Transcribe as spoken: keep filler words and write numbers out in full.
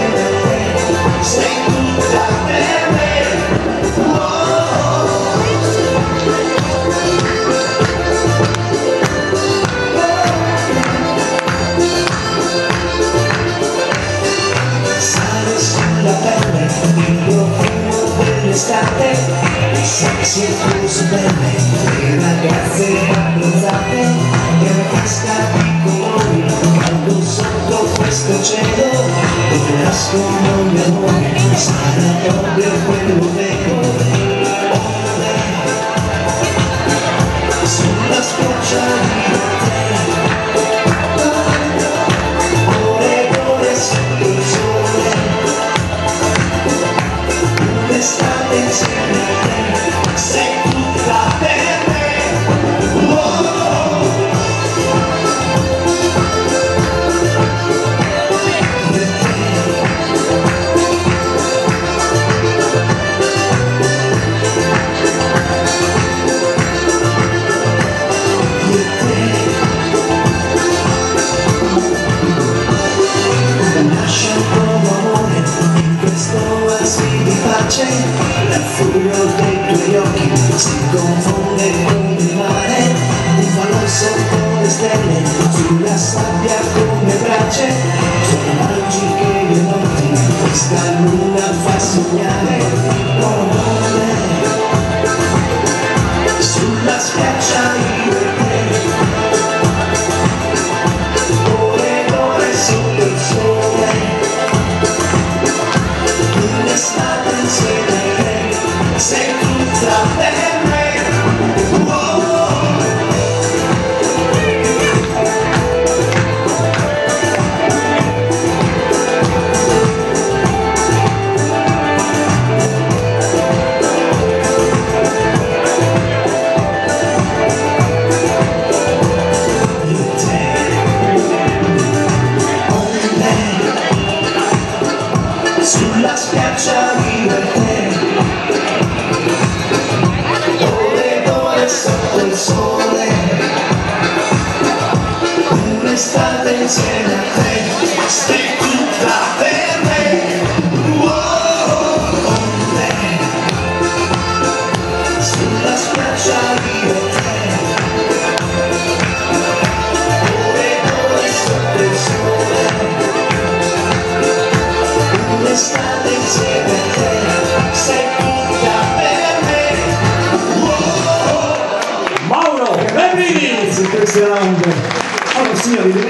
insieme a te, sei tutta per me. Sale sulla pelle il profumo dell'estate, sexy e così belle le ragazze abbronzate e una festa di colori caldo sotto questo cielo dove nascono gli amori. Sarà proprio quello vero. Sulla spiaggia di te, ore e ore sotto il sole, un'estate insieme a te, sei tutta per me. La furia dei tuoi occhi si confonde con il mare, un falò sotto le stelle, sulla sabbia come braccia, sono magiche le notti, questa luna fa sognare. Oh, sulla spiaggia io e te, ore e ore sotto il sole, un'estate insieme a te, sei tutta per me. Io e te, con me, sulla spiaggia io e te, ore ed ore sotto il sole, un'estate insieme a te, sei tutta per me. Oh, con me, sulla spiaggia io e te, ore ed ore sotto il sole, un'estate insieme a te, sei tutta per me. Mauro Remini, impressionante. Allora signori